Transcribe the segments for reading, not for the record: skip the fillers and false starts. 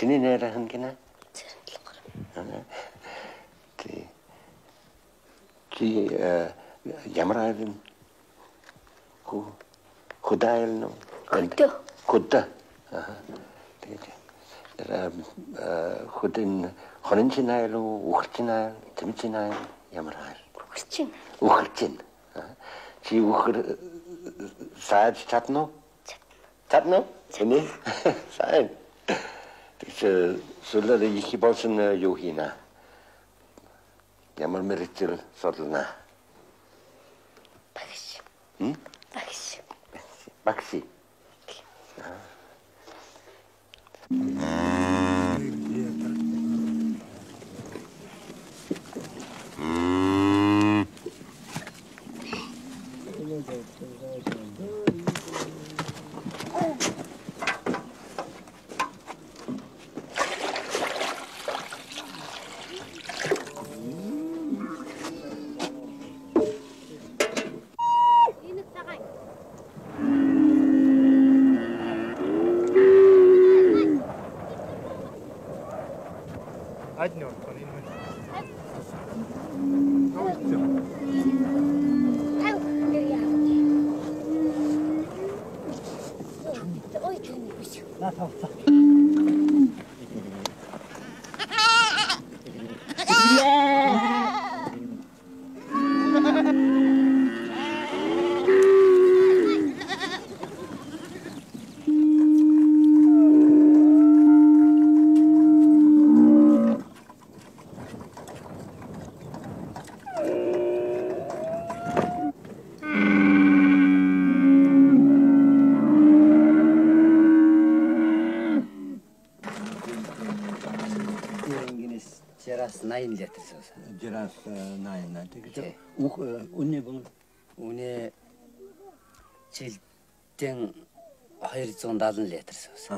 чиний нэрхэн гинэ? Чи ямар айлын худайл нь худаа. Тэгээд худын хончин айл уу, ухчин айл, тэмчин айл ямар айл? Ухчин. Чи ухр сайд чадна уу? Чадна уу? Тэний сайн. Тэгэхээр сүлээр их болсон юу хийнэ? Ямар мэрэгчл сорлно? Багш. Одно, Жараас 80 литр суусан. Жараас 80. Тэгэхээр үнэ бол Үнэ жилдэн 270 литр суусан.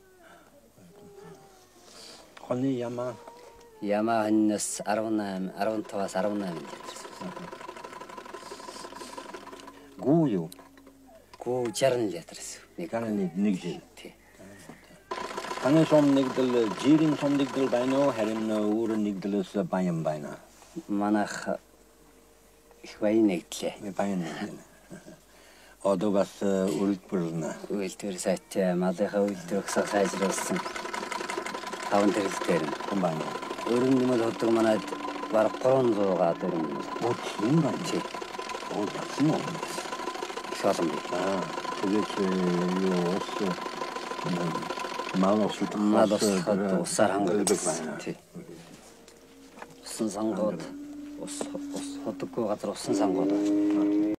хоны ямаа Ямаанаас 18, 15-аас 18 литр суусан. гүү юу? Гүү 60 литр суусан. Гараны нэг жил. Тий. Таны сум нэгдэл жирийн сум нэгдэл байна уу? Харин өөр нэгдлээс баян байна. Манайх их баян нэгдлээ. Баян нэгдэл. Одоо бас үйлдвэрлэнэ. Үйлдвэр сайт малынхаа үйлдвэрийг сайжруулсан 5 тэрэлтээр байна. Өрн нэмэл ходог манайд бараг 300 дөрөм. Өчигдөр байна. Тий. Яасан уу? Шалам. Тэгээд юу малос усаар хангадаг байна. Тий. Усан сангууд ус хотоггүй газар усан сангууд байна.